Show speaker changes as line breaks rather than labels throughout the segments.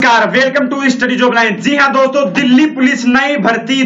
नमस्कार, welcome to study job line. जी हां दोस्तों, दिल्ली पुलिस नई भर्ती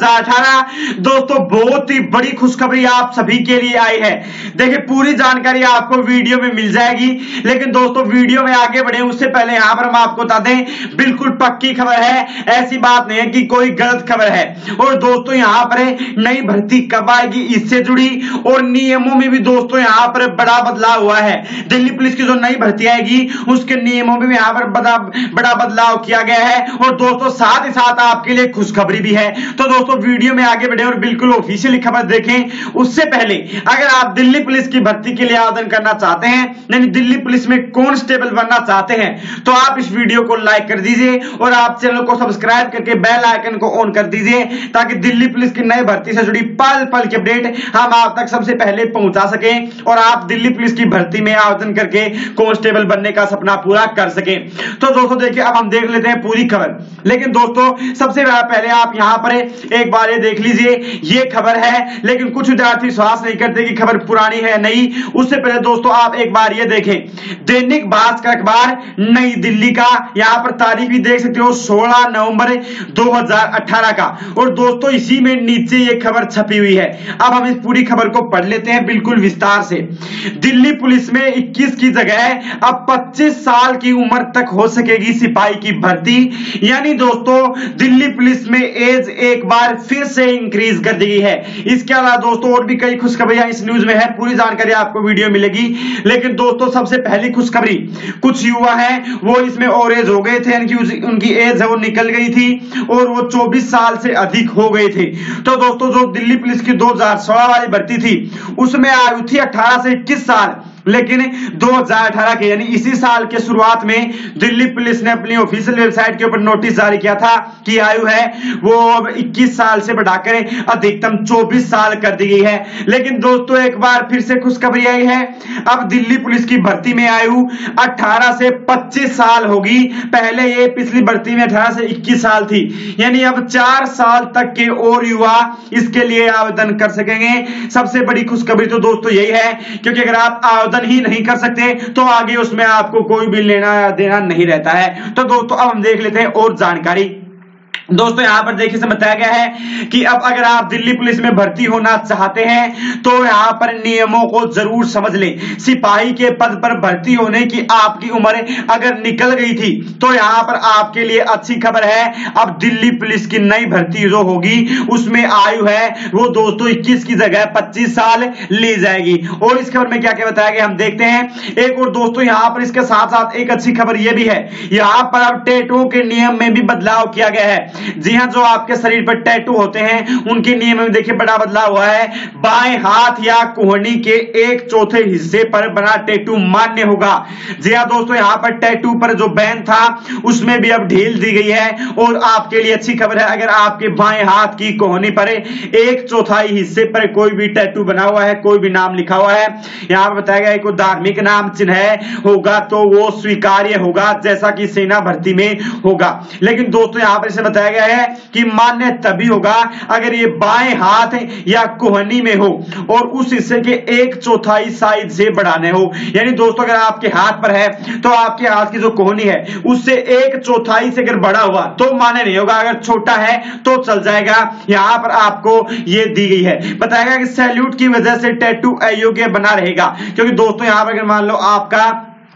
2018 दोस्तों बहुत ही बड़ी खुशखबरी आप सभी के लिए आई है। देखिए पूरी जानकारी आपको वीडियो में मिल जाएगी, लेकिन दोस्तों वीडियो में आगे बढ़े उससे पहले यहां पर हम आपको बता दें बिल्कुल पक्की खबर है, ऐसी बात नहीं है कि कोई गलत खबर है। और दोस्तों यहां पर नई भर्ती कब आएगी इससे जुड़ी और नियमों में भी दोस्तों यहां पर बड़ा बदलाव हुआ है। दिल्ली पुलिस की जो नई भर्ती आएगी उसके नियमों में भी यहां पर बड़ा बदलाव किया गया है और दोस्तों साथ ही साथ आपके लिए खुशखबरी भी है। तो दोस्तों वीडियो में आगे बढ़े और बिल्कुल ऑफिशियल खबर देखें उससे पहले अगर आप दिल्ली पुलिस की भर्ती के लिए आवेदन करना चाहते हैं, यानी दिल्ली पुलिस में कांस्टेबल बनना चाहते हैं, तो आप इस वीडियो को लाइक कर दीजिए और आप चैनल को सब्सक्राइब करके बेल आइकन को ऑन कर दीजिए ताकि दिल्ली पुलिस की नई भर्ती से जुड़ी पल पल की अपडेट हम आप तक सबसे पहले पहुंचा सकें और आप दिल्ली पुलिस की भर्ती में आवेदन करके कांस्टेबल बनने का सपना पूरा कर सकें। तो दोस्तों देखिए अब हम देख लेते हैं पूरी खबर, लेकिन दोस्तों सबसे पहले आप यहां पर एक बार ये देख लीजिए, ये खबर है, लेकिन कुछ विद्यार्थी विश्वास नहीं करते कि खबर पुरानी है नहीं। उससे पहले दोस्तों आप एक बार ये देखें, दैनिक भास्कर अखबार नई दिल्ली का, यहां पर तारीख भी देख सकते हो 16 नवंबर 2018 का, और दोस्तों इसी में नीचे ये खबर छपी हुई है। अब हम इस पूरी खबर को पढ़ लेते हैं बिल्कुल विस्तार से। दिल्ली पुलिस में 21 की जगह अब 25 साल की उम्र तक हो सकेगी सिपाही की भर्ती, यानी दोस्तों दिल्ली पुलिस में एज एक बार फिर से इंक्रीज कर दी गई है। इसके अलावा दोस्तों और भी कई खुशखबरियां इस न्यूज में है, पूरी जानकारी आपको वीडियो मिलेगी। लेकिन दोस्तों सबसे पहली खुशखबरी, कुछ युवा हैं वो इसमें और एज हो गए थे, यानी कि उनकी एज है वो निकल गई थी और वो 24 साल से अधिक हो गए थे। तो दोस्तों जो दिल्ली पुलिस की 2016 वाली भर्ती थी उसमें आयु थी 18 से 21 साल, लेकिन 2018 के यानी इसी साल के शुरुआत में दिल्ली पुलिस ने अपनी ऑफिशियल वेबसाइट के ऊपर नोटिस जारी किया था कि आयु है वो अब 21 साल से बढ़ाकर अधिकतम 24 साल कर दी गई है। लेकिन दोस्तों एक बार फिर से खुशखबरी आई है, अब दिल्ली पुलिस की भर्ती में आयु 18 से 25 साल होगी। पहले ये पिछली भर्ती में 18 से 21 साल थी, यानी अब 4 साल तक के और युवा इसके लिए आवेदन कर सकेंगे। सबसे बड़ी खुशखबरी तो दोस्तों यही है, क्योंकि अगर आप आवेदन ही नहीं कर सकते तो आगे उसमें आपको कोई भी लेना देना नहीं रहता है। तो दोस्तों अब हम देख लेते हैं और जानकारी। दोस्तों यहां पर देखिए बताया गया है कि अब अगर आप दिल्ली पुलिस में भर्ती होना चाहते हैं तो यहां पर नियमों को जरूर समझ लें। सिपाही के पद पर भर्ती होने की आपकी उम्र अगर निकल गई थी तो यहां पर आपके लिए अच्छी खबर है, अब दिल्ली पुलिस की नई भर्ती जो होगी उसमें आयु है वो दोस्तों 21 की जगह 25 साल ली जाएगी। और इस खबर में क्या क्या बताया गया हम देखते हैं। एक और दोस्तों यहां पर इसके साथ साथ एक अच्छी खबर यह भी है, यहां पर अब टैटू के नियम में भी बदलाव किया गया है। जी हां, जो आपके शरीर पर टैटू होते हैं उनके नियम में देखिए बड़ा बदलाव हुआ है। बाएं हाथ या कोहनी के 1/4 हिस्से पर बना टैटू मान्य होगा। जी हां दोस्तों, यहां पर टैटू पर जो बैन था उसमें भी अब ढील दी गई है। और आपके लिए अच्छी खबर है, अगर आपके बाएं हाथ की कोहनी पर 1/4 हिस्से पर कोई भी टैटू बना हुआ है, कोई भी नाम लिखा हुआ है, यहां पर बताया गया कोई धार्मिक नाम चिन्ह होगा तो वो स्वीकार्य होगा, जैसा कि सेना भर्ती में होगा। लेकिन दोस्तों यहां पर इसे बताया गया है कि मान्य तभी होगा अगर ये बाएं हाथ या कोहनी में हो और उस हिस्से के 1/4 साइज से बढ़ाने हो। यानी दोस्तों अगर आपके हाथ पर है तो आपके हाथ की जो कोहनी है उससे 1/4 से अगर बड़ा हुआ तो मान्य नहीं होगा, अगर छोटा है तो चल जाएगा। यहां पर आपको ये दी गई है, बताया गया कि सैल्यूट की वजह से टैटू अयोग्य बना रहेगा, क्योंकि दोस्तों यहां पर अगर मान लो आपका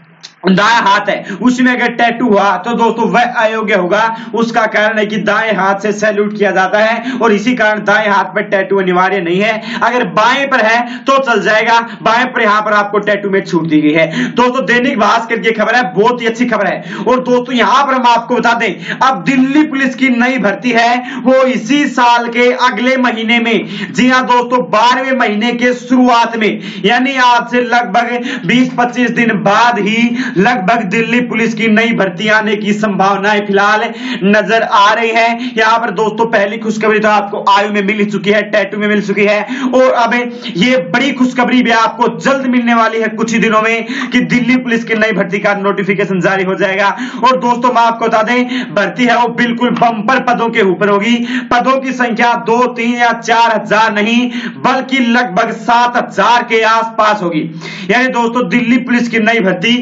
दाएं हाथ है उसमें अगर टैटू हुआ तो दोस्तों वह अयोग्य होगा। उसका कारण है कि दाएं हाथ से सैल्यूट किया जाता है और इसी कारण दाएं हाथ पर टैटू अनिवार्य नहीं है। अगर बाएं पर है तो चल जाएगा, बाएं पर यहां पर आपको टैटू में छूट दी गई है। दोस्तों दैनिक भास्कर की खबर है, बहुत ही अच्छी खबर है। और दोस्तों यहां पर हम आपको बता दें, अब दिल्ली पुलिस की नई भर्ती है वो इसी साल के अगले महीने में, जी हां दोस्तों 12वें महीने के शुरुआत में, यानी आज से लगभग 20-25 दिन बाद ही लगभग दिल्ली पुलिस की नई भर्ती आने की संभावनाएं फिलहाल नजर आ रही हैं। यहां पर दोस्तों पहली खुशखबरी तो आपको आयु में मिल चुकी है, टैटू में मिल चुकी है, और अब ये बड़ी खुशखबरी भी आपको जल्द मिलने वाली है कुछ ही दिनों में कि दिल्ली पुलिस की नई भर्ती का नोटिफिकेशन जारी हो जाएगा। और दोस्तों मैं आपको बता दें भर्ती है वो बिल्कुल बंपर पदों के ऊपर होगी। पदों की संख्या 2, 3 या 4 हजार नहीं बल्कि लगभग 7 हजार के आसपास होगी। यानी दोस्तों दिल्ली पुलिस की नई भर्ती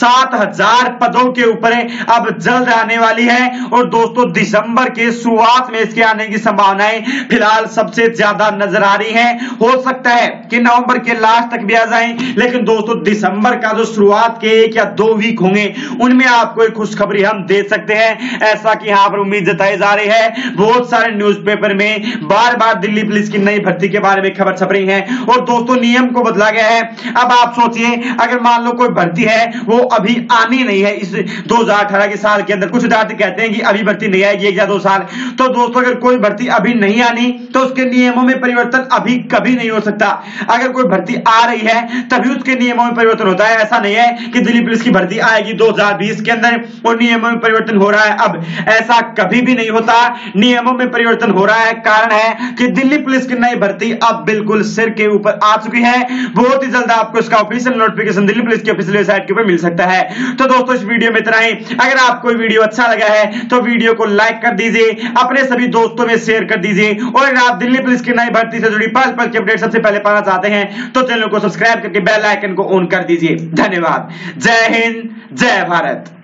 7000 पदों के ऊपर अब जल्द आने वाली है और दोस्तों दिसंबर के शुरुआत में इसके आने की संभावनाएं फिलहाल सबसे ज्यादा नजर आ रही हैं। हो सकता है कि नवंबर के लास्ट तक भी आ जाएं, लेकिन दोस्तों दिसंबर का जो शुरुआत के 1 या 2 वीक होंगे उनमें आपको एक खुशखबरी हम दे सकते हैं, ऐसा कि यहां पर उम्मीद जताई जा रही है। बहुत सारे न्यूज़पेपर में बार बार दिल्ली पुलिस की नई भर्ती के बारे में खबर छप रही है और दोस्तों नियम को बदला गया है। अब आप सोचिए, अगर मान लो कोई भर्ती है वो अभी आनी नहीं है इस 2018 के साल के अंदर, कुछ विद्यार्थी कहते हैं कि अभी भर्ती नहीं आएगी 1 या 2 साल, तो दोस्तों अगर कोई भर्ती अभी नहीं आनी तो उसके नियमों में परिवर्तन अभी कभी नहीं हो सकता। अगर कोई भर्ती आ रही है तभी उसके नियमों में परिवर्तन होता है। ऐसा नहीं है कि दिल्ली पुलिस की भर्ती आएगी 2020 के अंदर और नियमों में परिवर्तन हो रहा है, अब ऐसा कभी भी नहीं होता। नियमों में परिवर्तन हो रहा है, कारण है कि दिल्ली पुलिस की नई भर्ती अब बिल्कुल सिर के ऊपर आ चुकी है। बहुत ही जल्द आपको इसका ऑफिशियल नोटिफिकेशन दिल्ली पुलिस की ऑफिशियल वेबसाइट के ऊपर मिल सकता है। तो दोस्तों इस वीडियो में इतना ही। अगर आपको वीडियो अच्छा लगा है तो वीडियो को लाइक कर दीजिए, अपने सभी दोस्तों में शेयर कर दीजिए और अगर आप दिल्ली पुलिस की नई भर्ती से जुड़ी पल की अपडेट सबसे पहले पाना चाहते हैं तो चैनल को सब्सक्राइब करके बेल आइकन को ऑन कर दीजिए। धन्यवाद। जय हिंद, जय भारत।